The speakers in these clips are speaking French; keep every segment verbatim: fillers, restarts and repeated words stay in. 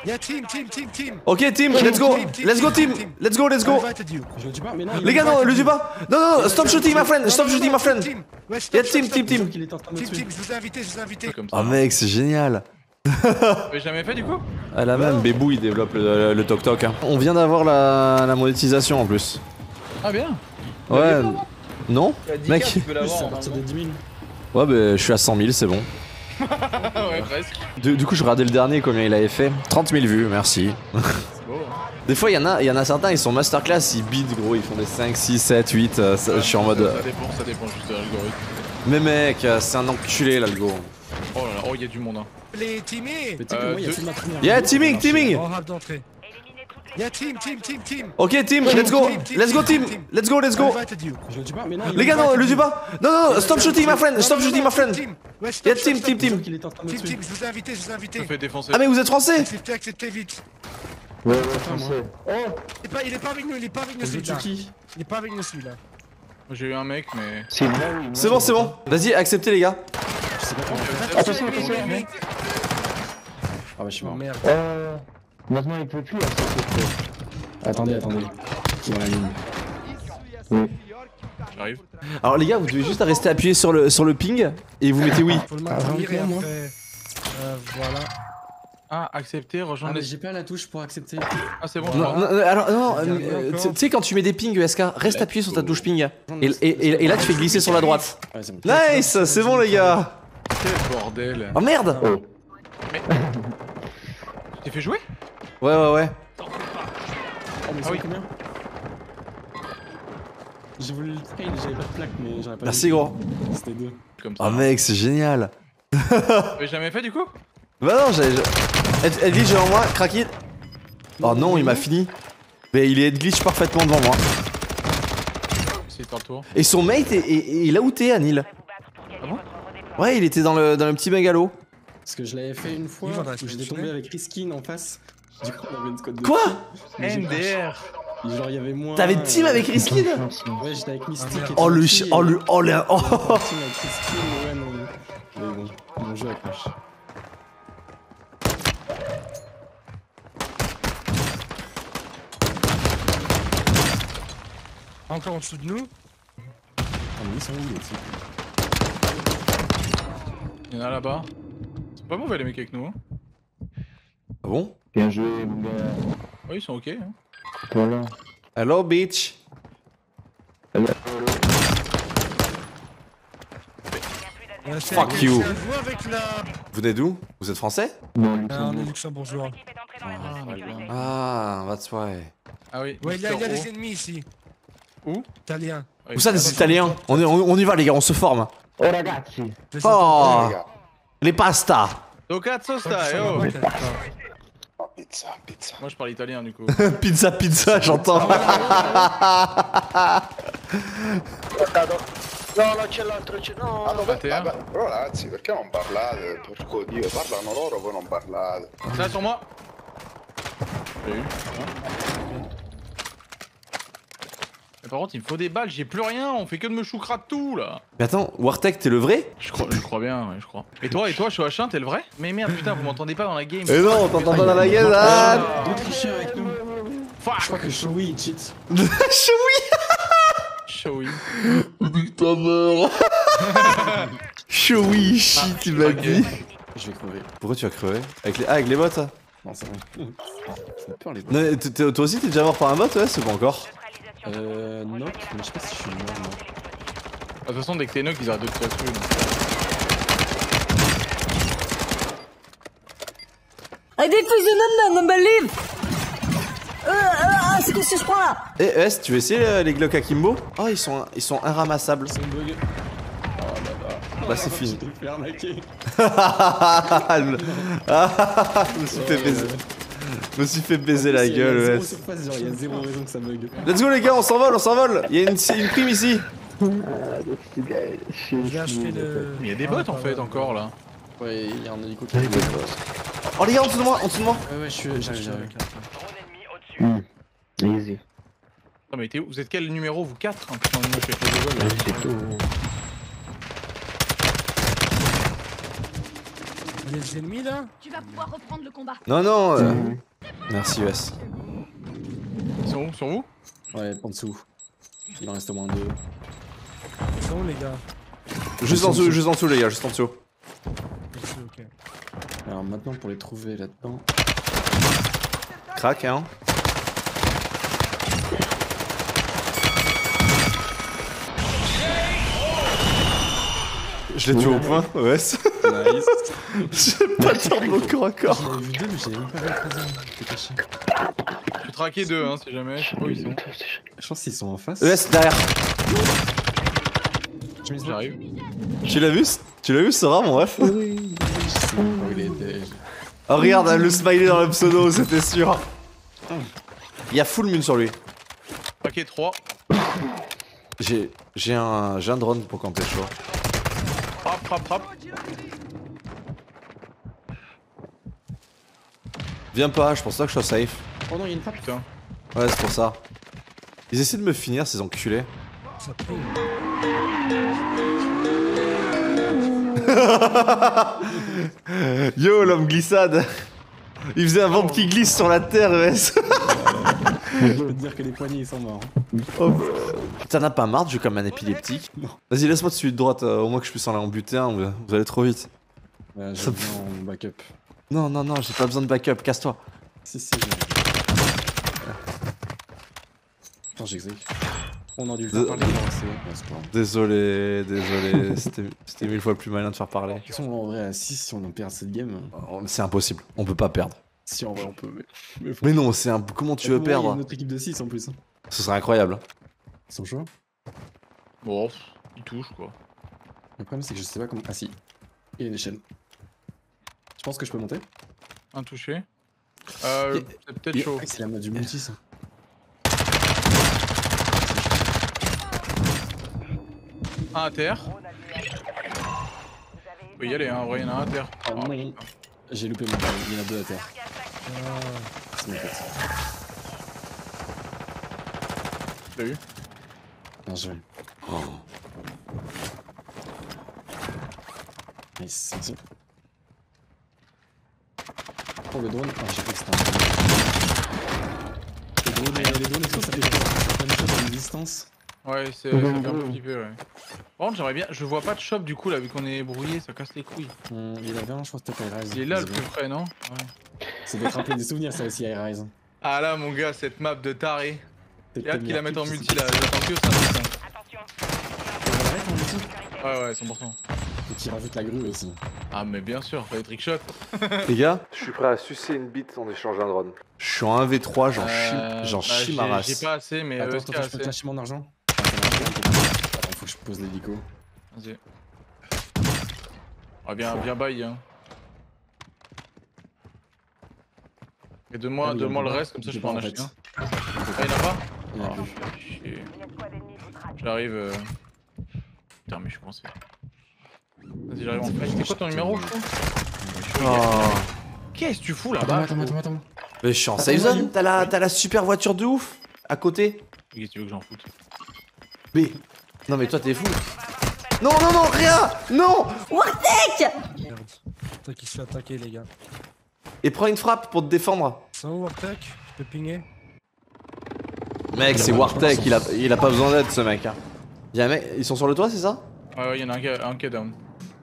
Y'a team, team, team, team. Ok, team, let's go. Let's go, team. Let's go, let's go. Je le tue pas, mais non. Les gars, non, le tue pas. Non, non, non, stop shooting, my friend. Stop shooting, my friend. Y'a team, team, team. Il est en train de me Team, tuer. team, je vous ai invité, je vous ai invité. Oh mec, c'est génial. Vous avez jamais fait du coup? À la même, Bébou il développe le, le toc toc. Hein. On vient d'avoir la, la monétisation en plus. Ah bien. Ouais. Non mec. Tu peux l'avoir C'est à en partir de dix mille. Ouais, bah je suis à cent mille, c'est bon. ouais, presque. Du, du coup, je regardais le dernier, combien il avait fait. trente mille vues, merci. C'est beau, hein. Des fois, il y, en a, y en a certains, ils sont masterclass, ils bident gros, ils font des cinq, six, sept, huit. Euh, ça, je suis en mode. Ça, ça dépend, ça dépend juste de l'algorithme. Mais mec, euh, c'est un enculé l'algo. Oh là là, oh, il y a du monde. Hein. Les teamés. Mais tu sais que Euh, moi, il y a deux- fait de ma première. Yeah, teaming, teaming. En rap d'entrée. Y'a team, team, team, team. Ok, team, let's go. Let's go, team. Let's go, let's go. Je le tue pas, mais non. Les gars, non, le tue pas. Non, non, non, stop shooting, my friend. Stop shooting, my friend. Y'a team, team, team. Il est en train de me Team, tuer. team, je vous ai invité, je vous ai invité. Je me fais défoncer. Ah, mais vous êtes français. Acceptez, acceptez vite. Ouais, ouais, français. Il est pas, il est pas avec nous, il est pas avec nous Je tue celui-là. qui? Il est pas avec nous celui-là. J'ai eu un mec, mais. C'est moi, oui. C'est bon, c'est bon. Vas-y, acceptez les gars. Je sais pas comment faire. Attention, attention. Ah bah je suis Oh mort. merde. Euh. Maintenant, il peut plus, là, ça c'est fait. Attendez, attendez. Qui est dans la ligne? Oui. J'arrive. Alors les gars, vous devez juste rester appuyé sur le, sur le ping et vous mettez oui. Faut le Ah, maintenir et vraiment, moi après. Euh, voilà. Ah, accepter, Ah rejoindre mais les. j'ai pas la touche pour accepter. Ah, c'est bon. Non, non, alors non, Il y a rien euh, encore. tu sais quand tu mets des pings E S K, reste appuyé sur ta touche ping. Et, et, et, et là tu fais glisser sur la droite. Ouais, c'est bon. Nice, c'est bon les gars. Quel bordel. Oh merde. Oh. Tu t'es fait jouer? Ouais ouais ouais. Oh mais Ah c'est oui. combien? J'ai voulu le trail, j'avais pas de plaque mais j'aurais pas. Merci vu. gros. C'était deux. Comme ça. Oh mec, c'est génial. Vous avez jamais fait du coup? Bah non, j'avais... Elle, elle glitch devant moi, crack it. Oh non, il m'a fini. Mais il est glitch parfaitement devant moi. C'est ton tour. Et son mate est, est, est là où t'es, Anil. Ah bon? Ouais, il était dans le, dans le petit bungalow. Parce que je l'avais fait une fois Ils vont dans la où j'étais semaine tombé avec Riskin en face. Du coup on avait une squad de. Quoi? Mais j'ai N D R. pas- Genre il y avait moi. T'avais team euh, avec Riskin? Ouais, j'étais avec Mystique. Ah, et Oh le Tranquille, chi... et- Oh le... Oh le... Oh. Team avec Riskin, ouais, non. Mais bon, mon jeu a crash. Encore en dessous de nous. Ah mais ils sont où les types? Il y en a là-bas. C'est pas mauvais les mecs avec nous. Hein. Ah bon? Bien joué, mon gars. Ouais, ils sont ok. Hein. Voilà. Hello bitch. On a fait Fuck avec- you. on joue avec la. Vous venez d'où? Vous êtes français? Non, Ah, on est Luxembourg. luxembourgeois. Ah, that's why. Ah oui. Ouais, il y a, il y a Mister des ennemis ici. Où? Italiens. O. Ouais, Où ça, des Italiens? On, est- on, on y va les gars, on se forme. Oh, ragazzi. Oh, les pasta. Do cazzo stai, oh! Pizza, pizza. Moi je parle italien du coup. Pizza, pizza, j'entends. No, non c'è l'altro, c'è... No, Ah, no. vabbè, te, vabbè, però ragazzi, perché non parlate? Porco Dio, parlano loro, voi non parlate. Là sur moi! J'ai eu. Mais par contre il me faut des balles, j'ai plus rien, on fait que de me choucra de tout là! Mais attends, Wartech, t'es le vrai? Je crois, je crois bien, ouais, je crois. Et toi, et toi, je suis H un, t'es le vrai? Mais merde, putain, vous m'entendez pas dans la game! Eh non, on t'entend pas dans la gueule, ah. Deux tricheurs avec nous. Fuck! Je crois que Shoei il cheat. Choui. Showy. Putain mort. Choui, shit, il m'a ok. dit. Je vais crever. Pourquoi tu as crevé? Avec les... Ah, avec les bots? Ça Non, c'est bon. Ça fait peur les bots. Non, t'es- t'es- toi aussi t'es déjà mort par un bot? Ouais, c'est pas encore. Euh. Knock, mais je sais pas si je suis mort moi. De toute façon, dès que t'es knock, ils arrêtent de te tirer dessus. donc. I defuse non non believe. Euh, euh, c'est qu'est-ce que je prends là? Eh, S, tu veux essayer euh, les Glock Akimbo? Oh, ils sont, ils sont inramassables. C'est un bug. Bah, c'est fini. Je vais faire arnaquer. Ah, je me suis fait baiser. Je me suis fait baiser la Il y a gueule, zéro ouais. surface, genre il y a zéro raison que ça bug. Let's go les gars, on s'envole, on s'envole. Il y a une, une prime ici. J'ai acheté le. Mais il y a des bots en fait encore là. Ouais, il y a un hélico qui arrive. Oh les gars, en dessous de moi, en dessous de moi. Ouais, ouais, je suis. J'arrive, j'arrive. Easy. Non mais t'es où? Vous êtes quel numéro? Vous quatre? Hein, putain, moi je suis avec les évols, là. C'est tout. Il y a des ennemis là. Tu vas pouvoir reprendre le combat. Non, non. euh, Merci, U S. Ils sont où? Sur vous? Ouais, en dessous. Il en reste au moins deux. Ils sont où les gars? Juste en dessous, juste en dessous, les gars, juste en dessous. Ici, ok. Alors maintenant, pour les trouver là-dedans. Crac, hein. Je l'ai tué au point, ouais. Nice. J'ai pas le temps de mon corps à corps. J'en avais vu deux, mais j'avais même pas vu le troisième. T'es caché. Je vais traquer deux, hein, si jamais. Je sais pas où ils sont. Je pense qu'ils sont en face. U S derrière. J'arrive. Tu l'as vu? Tu l'as vu, Sora, mon ref? Oui, je sais pas où il était. Oh, regarde, le smiley dans le pseudo, c'était sûr. Il y a full mune sur lui. Traqué trois. J'ai j'ai un, j'ai un drone pour camper, chaud. Frappe, frappe, frappe. Viens pas, je pense pas que je sois safe. Oh non, il y a une frappe. Putain. Ouais, c'est pour ça. Ils essaient de me finir, ces enculés. Ça pue. Yo, l'homme glissade. Il faisait un ventre qui glisse sur la terre, E S. Je peux te dire que les poignets ils sont morts. Oh. T'en as pas marre de jouer comme un épileptique? Vas-y, laisse-moi de celui de droite, euh, au moins que je puisse en aller en buter un, vous, vous allez trop vite. Ouais, Ça j'ai me besoin en backup. Non, non, non, j'ai pas besoin de backup, casse-toi. Si, si, j'ai. Attends, j'exécute. On a dû le faire De- parler avant, c'est ouais, c'est pas grave. Désolé, désolé, c'était c'était mille fois plus malin de faire parler. De toute façon, en vrai, à six, si on en perd cette game. Oh, c'est impossible, on peut pas perdre. Si, en vrai, on peut. Mais, mais, faut- Mais non, c'est un... Comment tu veux Il y a perdre? une autre équipe de six en plus. Ce serait incroyable. Son choix. Bon, pff, il touche quoi. Le problème, c'est que je sais pas comment. Ah, si. Il y a une échelle. Je pense que je peux monter. Un touché. Euh, Yeah. c'est peut-être Yeah. chaud. Ah, c'est la mode du multi, ça. Un à terre. On peut y aller, hein, en vrai, il y en a un à terre. Ah, non. J'ai loupé mon bail, il y en a deux à terre. Ah, C'est ma faute. T'as vu? Bien joué. Nice, merci. Oh, le drone. Ah, j'ai cru que c'était un drone. Les drones, euh, les drones, est-ce que ça fait plein de choses à une distance? Ouais, c'est ça fait un peu flipper, ouais. Par contre, j'aimerais bien. Je vois pas de shop du coup là, vu qu'on est brouillé, ça casse les couilles. Hum, Il y en avait un, je crois que c'était High Rise. Il est là le Désolé. plus près, non? Ouais. Ça doit te rappeler des souvenirs, ça aussi, High Rise. Ah là, mon gars, cette map de taré. T'es J'ai hâte qu'ils la mettent en plus- multi là, j'attends que ça. putain. On va la mettre en multi. Ouais, ouais, cent pour cent. Et qui rajoute la grue aussi. Ah, mais bien sûr, pas les trickshot. Les gars, je suis prêt à sucer une bite en échange d'un drone. Je suis en un v trois, j'en Euh, chie, j'en bah, chie j'ai- ma race. J'ai pas assez, mais Attends, euh, attends, est-ce qu'il y a je peux te assez? lâcher mon argent. Attends, faut que je pose l'hélico. Vas-y. Ah, bien, bien bail, hein. Et donne-moi Ah, il y en a donne-moi le pas. reste, comme ça Il je y peux en en a pas, en acheter un. fait. Ah, il y en a pas? Il y en a Ah, plus. chier. J'arrive. Euh... Putain, mais je suis coincé. Vas-y, j'arrive en flash. C'est quoi ton numéro, fou? Oh. Qu'est-ce que tu fous Attends, là-bas? attends, attends, attends. Mais je suis en Attends, safe zone, Mario. t'as la, t'as la super voiture de ouf à côté. Qu'est-ce que tu veux que j'en foute? Mais. Non, mais toi t'es fou. Non, non, non, rien. Non. Wartek! merde. Toi qui se fait attaquer, les gars. Et prends une frappe pour te défendre. C'est où Wartek? Je peux pinguer? Mec, c'est Wartek, il a, il a pas besoin d'aide ce mec. Hein. Y'a un mec, ils sont sur le toit, c'est ça? Ouais, ouais, y'en a un qui a- un qui est down.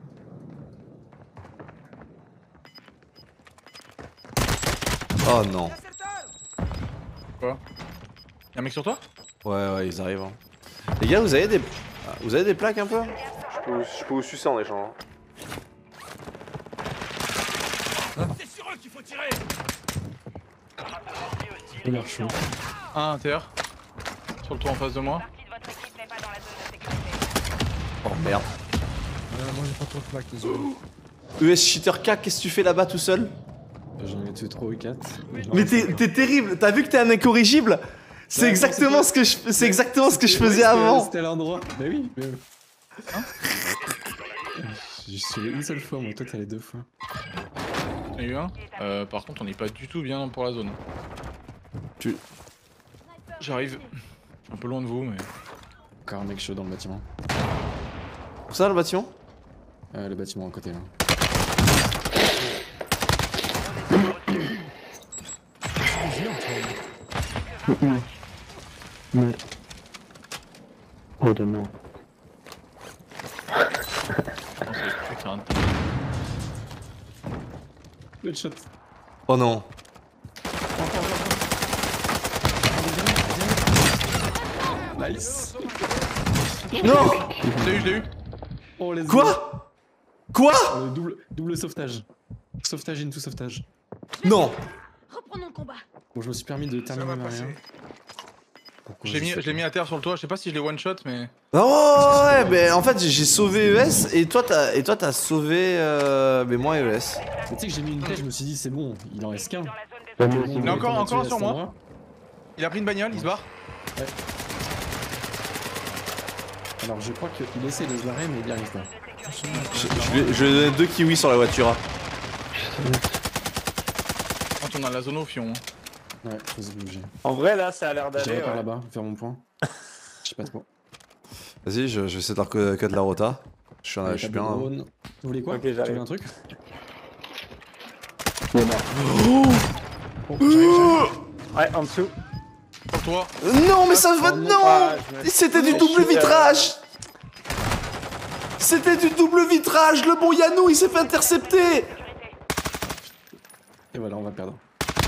Oh non. Quoi? Y'a un mec sur toi? Ouais, ouais, ils arrivent. Hein. Les gars, vous avez des. Vous avez des plaques un peu? Je peux, je peux vous sucer en échange. Il a l'air chaud. Un à terre. Sur le toit en face de moi. Oh merde. Euh, moi j'ai pas trop de plaques, désolé. E S Cheater K, qu'est-ce que tu fais là-bas tout seul? J'en ai tué trois ou quatre. Mais t'es t'es terrible, t'as vu que t'es un incorrigible? C'est Ouais, exactement non, ce que je, c'est exactement ce que je C'était- faisais ouais, c'était- avant. C'était à l'endroit. Bah oui, mais. Hein? J'ai tué une seule fois, moi, toi t'as les deux fois. J'en ai eu un. Euh, par contre, on est pas du tout bien pour la zone. Tu- J'arrive. Un peu loin de vous, mais. Encore un mec chaud dans le bâtiment. Où ça le bâtiment? Euh, le bâtiment à côté là. dur, toi. Mais... Oh de non. Putain, Le shot. Oh non. Nice. Non. je l'ai eu, je l'ai eu. Oh, les Quoi? Quoi? Le double, double sauvetage. Sauvetage into sauvetage. Non. Reprenons le combat. Bon, je me suis permis de Ça terminer va ma passer. rien. Pourquoi Je l'ai mis, sais je l'ai mis à terre sur le toit, je sais pas si je l'ai one shot, mais. Oh ouais, mais en fait j'ai sauvé E S et toi t'as et toi t'as sauvé euh, mais moi E S. Mais tu sais que j'ai mis une tête, je me suis dit c'est bon, il en reste qu'un. Bah, moi aussi. Il est encore- On a encore tué à sur cet moi. endroit. Il a pris une bagnole, il se barre. Alors je crois qu'il essaie de se barrer mais il y arrive pas. Je, je lui ai- je lui ai donné deux kiwis sur la voiture. Quand on a la zone au fion. Ouais, faut se bouger. En vrai, là, ça a l'air d'aller. J'irai par ouais. là-bas, faire mon point. Je sais pas trop. Vas-y, je, je vais essayer de leur co- cut la rota. Je suis, un- Ouais, je suis pas bien. de hein. drone. Vous voulez quoi? Ok, Tu j'arrive. veux un truc? Il est mort. Bon, j'arrive, j'arrive. Ouais, en dessous. Pour toi. Non mais ça va Oh, non. Ah, je me- C'était du je double suis, euh, vitrage. C'était du double vitrage. Le bon Yannou il s'est fait intercepter. Et voilà, on va perdre.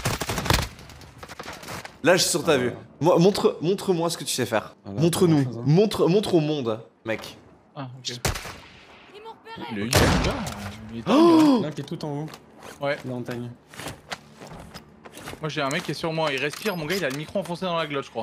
Là je suis sur ta vue. Moi, montre, montre-moi ce que tu sais faire. Ah, là, Montre-nous. pas grand-chose, hein. Montre, montre au monde, mec. Ah, ok. Ils m'ont repéré. Il est eu, là. Il est Oh Là qui est tout en haut. Ouais. La montagne. Moi j'ai un mec qui est sur moi, il respire, mon gars il a le micro enfoncé dans la glotte, je crois.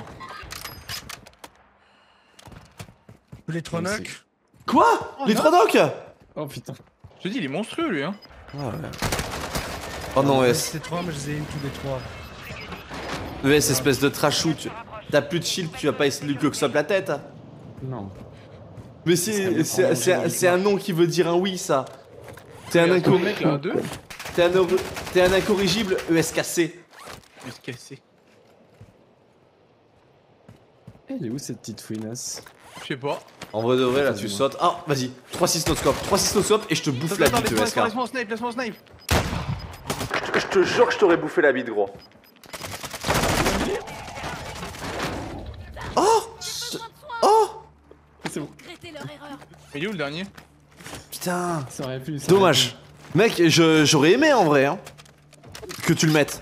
Les trois Ouais, knocks. Quoi? Oh, Les non. trois docs? Oh putain. Je te dis, il est monstrueux lui, hein. Ah ouais. Oh non, E S. C'était trois, mais je les ai eu tous les trois. E S, espèce de trashou. tu- T'as plus de shield, tu vas pas essayer de lui coxop la tête. Non. Mais Ça c'est serait c'est- vraiment c'est un- joli. c'est un nom qui veut dire un oui, ça. T'es un, Il y a incor- ce mec là, deux. t'es un, or- t'es un incorrigible E S K C. Il se cassé. Elle est où cette petite fouinasse? Je sais pas. En vrai de vrai, là, Vas-y, tu moi. sautes. Ah, vas-y, trois six noscopes. trois six noscopes et je te bouffe la Attends, bite, E laisse-moi S K. laisse-moi un snipe, laisse-moi un snipe. Je te jure que je t'aurais bouffé la bite, gros. Oh Oh C'est bon. Regrettez leur erreur. Mais il est où le dernier? Putain. Ça aurait pu. ça Dommage. Mec, je- j'aurais aimé en vrai, hein. Que tu le mettes.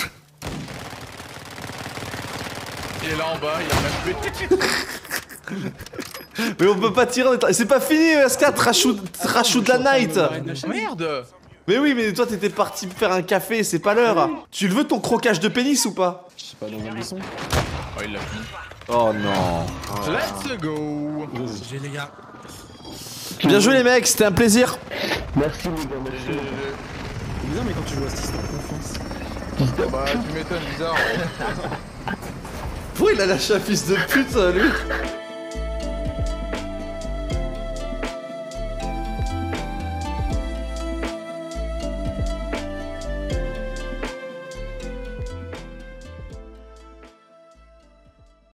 Il est là en bas, il a même tué. Mais on peut pas tirer en étant- C'est pas fini, E S K, trashou trashou de la night. Merde. Mais oui, mais toi t'étais parti faire un café, c'est pas l'heure. Tu le veux ton croquage de pénis ou pas? Je sais pas, dans un buisson. Oh, il l'a fini. Oh non. Let's go. J'ai les gars. Bien joué les mecs, c'était un plaisir. Merci les gars, merci. C'est bizarre, mais quand tu joues à ce système de confiance. Bah, tu m'étonnes, bizarre. Pourquoi il a lâché un fils de pute, lui?